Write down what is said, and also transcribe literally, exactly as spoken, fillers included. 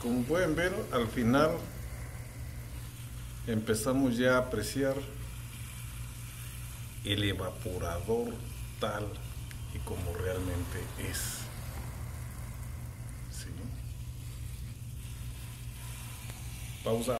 Como pueden ver, al final empezamos ya a apreciar el evaporador tal y como realmente es. ¿Sí? Pausa.